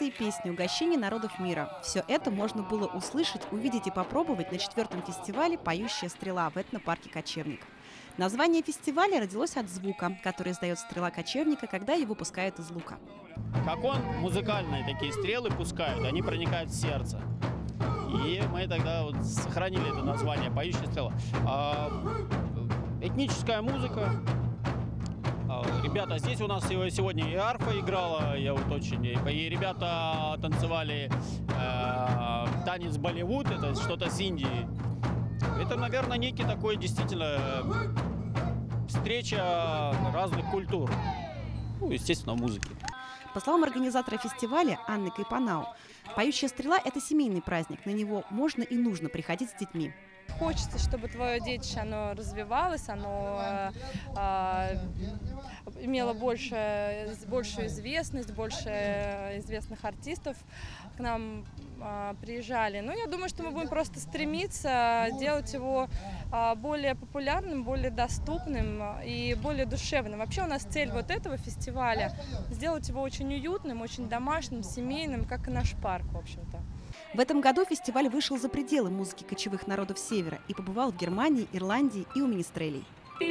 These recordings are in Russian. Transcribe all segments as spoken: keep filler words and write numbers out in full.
танцы и песни, угощения народов мира. Все это можно было услышать, увидеть и попробовать на четвертом фестивале «Поющая стрела» в этнопарке «Кочевник». Название фестиваля родилось от звука, который издает стрела кочевника, когда его пускают из лука. Как он, музыкальные такие стрелы пускают, они проникают в сердце. И мы тогда вот сохранили это название «Поющая стрела». А, этническая музыка. А, ребята, здесь у нас сегодня и арфа играла, я вот очень... И ребята танцевали э, танец Болливуд, это что-то с Индии. Это, наверное, некий такой действительно встреча разных культур. Ну, естественно, музыки. По словам организатора фестиваля Анны Кайпанау, «Поющая стрела» – это семейный праздник. На него можно и нужно приходить с детьми. Хочется, чтобы твое детище оно развивалось, оно э, имело больше, большую известность, больше известных артистов к нам э, приезжали. Ну, я думаю, что мы будем просто стремиться делать его э, более популярным, более доступным и более душевным. Вообще у нас цель вот этого фестиваля – сделать его очень уютным, очень домашним, семейным, как и наш парк, в общем-то. В этом году фестиваль вышел за пределы музыки кочевых народов Севера и побывал в Германии, Ирландии и у Министрелей.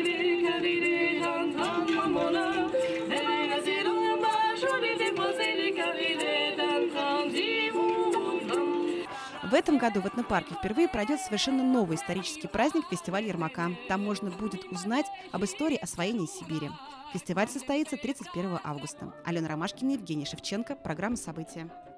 В этом году в этнопарке впервые пройдет совершенно новый исторический праздник – фестиваль Ермака. Там можно будет узнать об истории освоения Сибири. Фестиваль состоится тридцать первого августа. Алена Ромашкина, Евгений Шевченко. Программа «События».